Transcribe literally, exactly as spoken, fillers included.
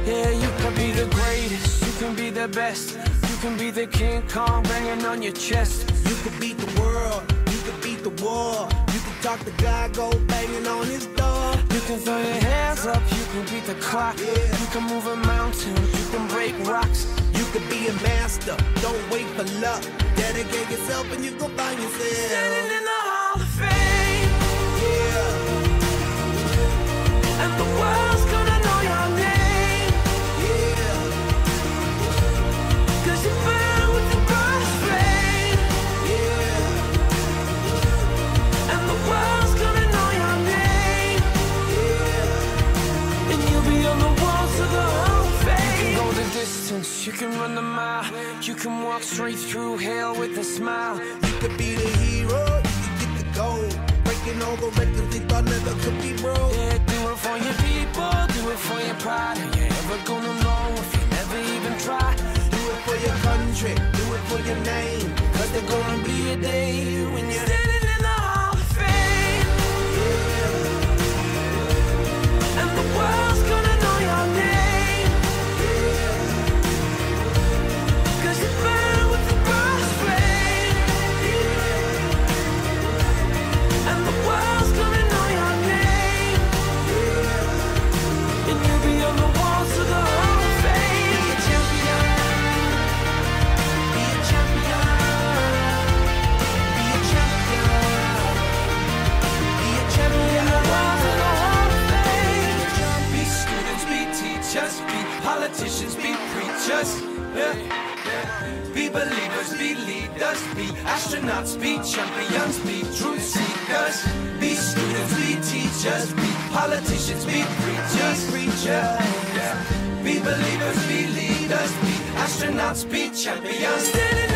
Yeah, you can be the greatest, you can be the best. You can be the King Kong banging on your chest. You can beat the world, you can beat the war. You can talk to God, go banging on his door. You can throw your hands up, you can beat the clock. Yeah. You can move a mountain, you can break rocks. You can be a master, don't wait for luck. Dedicate yourself and you go find yourself Standing in the Hall of Fame. Yeah. And the world's gonna know your name. Yeah. Cause you burn with the burst flame. Yeah. And the world's gonna know your name. Yeah. And you'll be on the walls of the Hall of Fame. You can go the distance, you can run the mile. You can walk straight through hell with a smile. You could be the hero, you can get the gold. Breaking all the records they thought never could be broke. Yeah, do it for your people, do it for your pride. Are you ever gonna know if you never even try? Do it for your country, do it for your name. Cause there's gonna be a day when you're Standing in the Hall of Fame. Yeah. And the world's gonna know your name. Yeah. Cause you burn with the burst flame. Yeah. And the world's gonna know your name. Yeah. And you'll be on the walls of the Hall of Fame. Be a champion. Be a champion. Be a champion. Be a champion. Walls of the Hall of Fame. Be students, be teachers, be politicians, be preachers. Yeah. Be believers, be leaders, be astronauts, be champions, be truth seekers. Be students, be teachers, be politicians, be preachers, preachers. Yeah. Be believers, be leaders, be astronauts, be champions. Standing